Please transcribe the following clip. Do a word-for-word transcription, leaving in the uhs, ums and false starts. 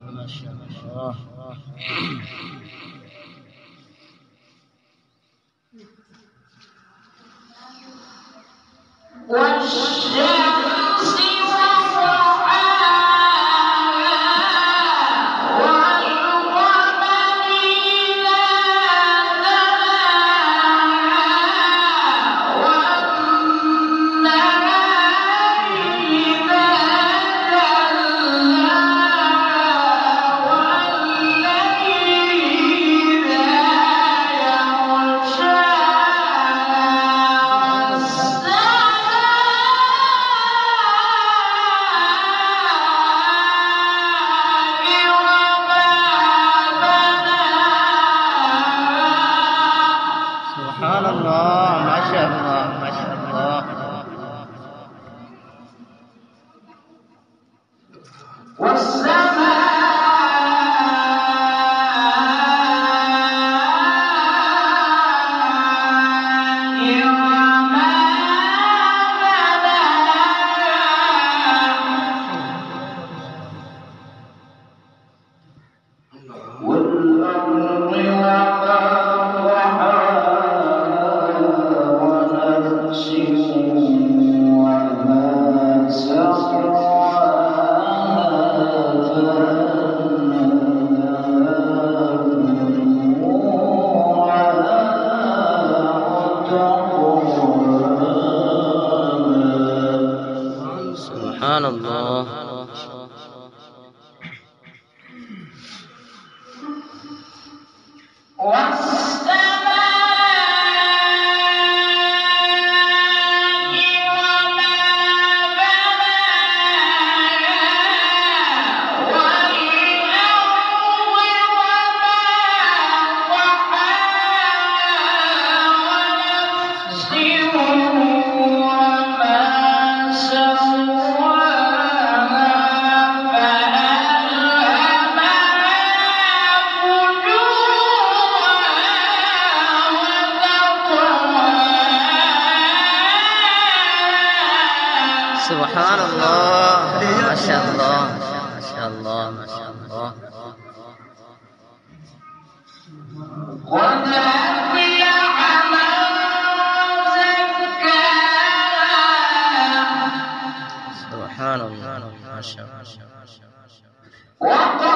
ما شاء الله. والشمس وضحاها والقمر إذا تلاها والنهار إذا جلاها والليل إذا سبحان الله، ما شاء الله ما شاء الله. والأرض وما طحاها ونفس وما سواها فألهمها فجورها سبحان الله. والسماء وما بناها والأرض وما طحاها ونفس وما سواها سبحان الله، ما شاء الله ما شاء الله ما شاء الله. قد أفلح من زكاها سبحان الله، ما شاء الله. وقد